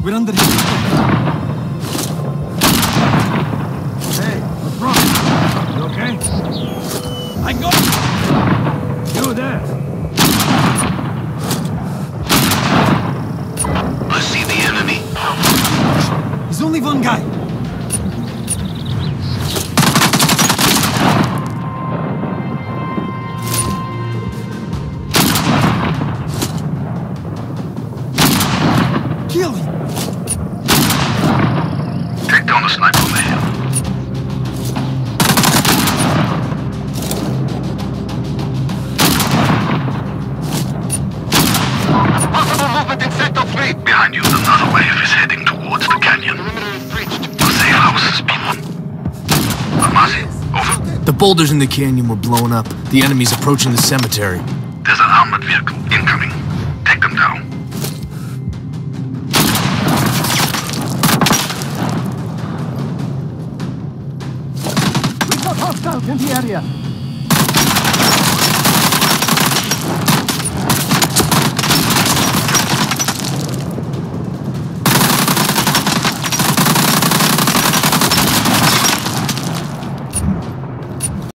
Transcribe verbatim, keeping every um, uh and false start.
We're under him. Hey, what's wrong? You okay? I got You there? I see the enemy. There's only one guy. Kill him. Take down the sniper on the hill. Possible movement in sector three. Behind you, another wave is heading towards the canyon. The safe house has been won. Amasi, over. The boulders in the canyon were blown up. The enemy's approaching the cemetery. There's an armored vehicle incoming. Take them down. We got hostiles in the area.